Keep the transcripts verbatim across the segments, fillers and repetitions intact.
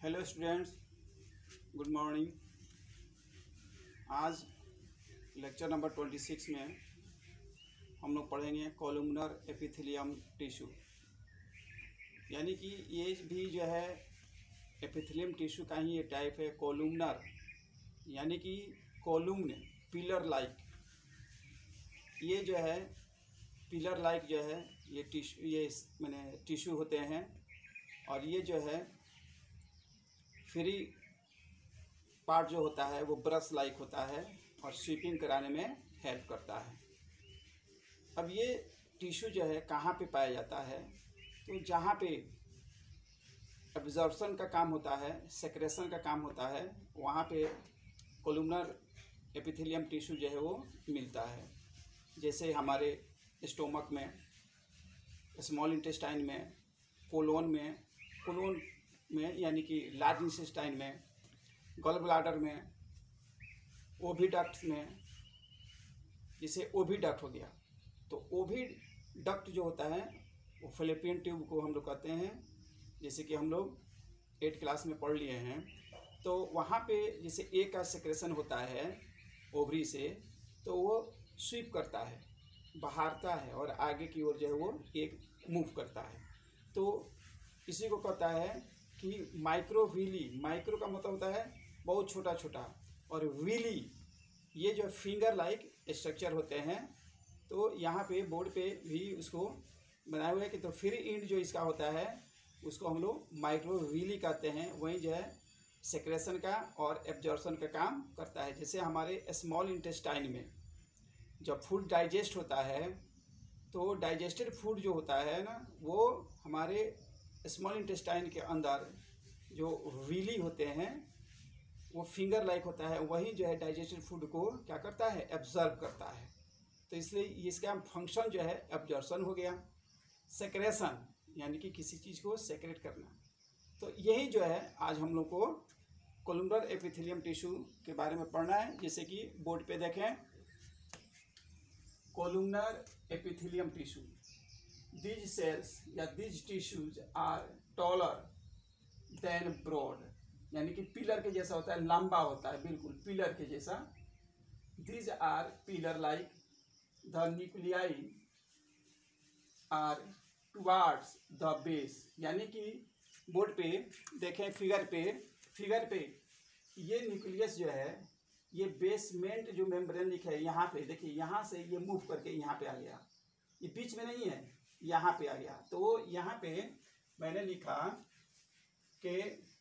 Hello students, good morning. आज lecture number twenty six में हम लोग पढ़ेंगे कोलुमनर एपिथेलियम टिश्यू, यानी कि ये भी जो है एपिथेलियम टिश्यू का ही ये टाइप है। कोलुमनर यानी कि कोलुम्न, पिलर लाइक। ये जो है पिलर लाइक जो है ये टिश्यू, ये मैंने टिश्यू होते हैं। और ये जो है फ्री पार्ट जो होता है वो ब्रश लाइक होता है और स्वीपिंग कराने में हेल्प करता है। अब ये टिश्यू जो है कहाँ पे पाया जाता है, तो जहाँ पे एब्जॉर्प्शन का काम होता है, सेक्रेशन का काम होता है, वहाँ पे कोलुमनर एपिथेलियम टिश्यू जो है वो मिलता है। जैसे हमारे स्टोमक में, स्मॉल इंटेस्टाइन में, कोलोन में, कोलोन में यानी कि लार्ज इंटेस्टाइन में, गॉल ब्लैडर में, ओविडक्ट में। जैसे ओविडक्ट हो गया, तो ओविडक्ट जो होता है वो फैलोपियन ट्यूब को हम लोग कहते हैं। जैसे कि हम लोग एट क्लास में पढ़ लिए हैं, तो वहाँ पे जैसे ए का सेक्रेशन होता है ओवरी से, तो वो स्वीप करता है, बहारता है और आगे की ओर जो है वो एक मूव करता है। तो इसी को कहता है कि माइक्रोविली। माइक्रो का मतलब होता है बहुत छोटा छोटा, और विली ये जो फिंगर लाइक स्ट्रक्चर होते हैं। तो यहाँ पे बोर्ड पे भी उसको बनाया हुआ है कि तो फ्री एंड जो इसका होता है उसको हम लोग माइक्रोविली कहते हैं। वही जो है सेक्रेशन का और एब्जॉर्प्शन का काम करता है। जैसे हमारे स्मॉल इंटेस्टाइन में जब फूड डाइजेस्ट होता है, तो डाइजेस्टेड फूड जो होता है ना, वो हमारे स्मॉल इंटेस्टाइन के अंदर जो विली होते हैं वो फिंगर लाइक होता है। वही जो है डाइजेस्टेड फूड को क्या करता है, एब्जॉर्ब करता है। तो इसलिए इसका फंक्शन जो है एब्जॉर्प्शन हो गया। सेक्रेशन यानी कि किसी चीज़ को सेक्रेट करना। तो यही जो है आज हम लोग को कोलुमनर एपिथेलियम टिश्यू के बारे में पढ़ना है। जैसे कि बोर्ड पे देखें, columnar epithelium tissue, these cells या these tissues are taller than broad, यानी कि पिलर के जैसा होता है, लंबा होता है, बिल्कुल पिलर के जैसा। these are pillar like, the nuclei are towards the base, यानी कि बोर्ड पे देखें, फिगर पे फिगर पे ये न्यूक्लियस जो है, ये बेसमेंट जो मेम्ब्रेन लिखा है यहाँ पे देखिए, यहाँ से ये मूव करके यहाँ पे आ गया। ये बीच में नहीं है, यहाँ पे आ गया। तो यहाँ पे मैंने लिखा कि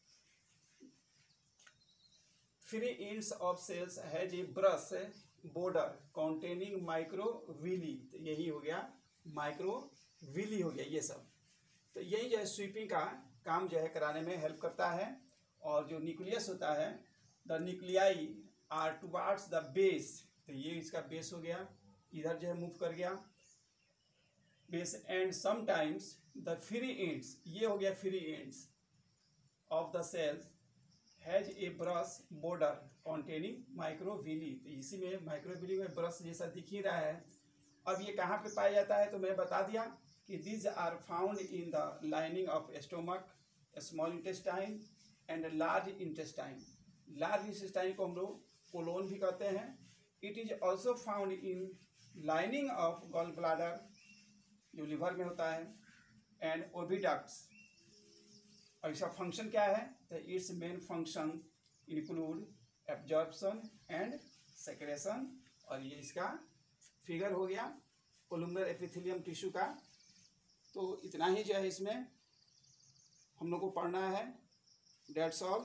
free ends of cells has a brush border containing microvilli. तो यही हो गया, माइक्रोविली हो गया ये सब। तो यही जो है स्वीपिंग का काम जो है कराने में हेल्प करता है। और जो न्यूक्लियस होता है, the nuclei are towards the base, तो ये इसका बेस हो गया, इधर जो है मूव कर गया base. And sometimes the free ends, ये हो गया free ends of the cells has a brush border containing microvilli. तो इसी में माइक्रोविली में ब्रश जैसा दिख ही रहा है। अब ये कहाँ पे पाया जाता है, तो मैं बता दिया कि this are found in the lining of stomach, small intestine and large intestine. Large intestine को हम लोग कोलोन भी कहते हैं। It is also found in lining of gall bladder जो लिवर में होता है, एंड ओविडक्ट्स। और इसका फंक्शन क्या है, तो its main function include absorption and secretion. और ये इसका फिगर हो गया कोलुमनर एपिथेलियम टिश्यू का। तो इतना ही जो है इसमें हम लोग को पढ़ना है। That's all.